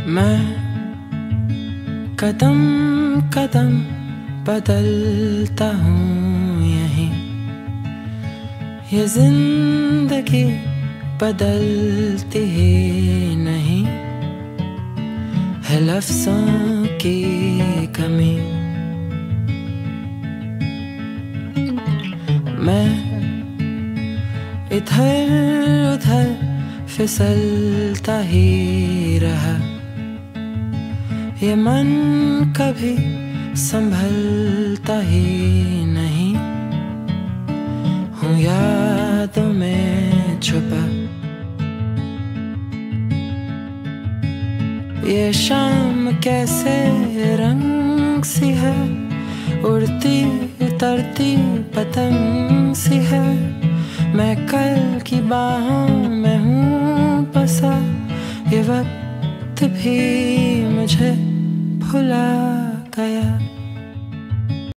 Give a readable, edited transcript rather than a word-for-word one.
मैं कदम कदम बदलता हूँ यहीं, ये जिंदगी बदलती ही नहीं है लफ्ज़ों की कमी। मैं इधर उधर फिसलता ही रहा, ये मन कभी संभलता ही नहीं, हूँ यादों में छुपा। ये शाम कैसे रंग सी है, उड़ती उतरती पतंग सी है, मैं कल की बाहों में हूँ बसा, ये वक्त भी मुझे भुला गया।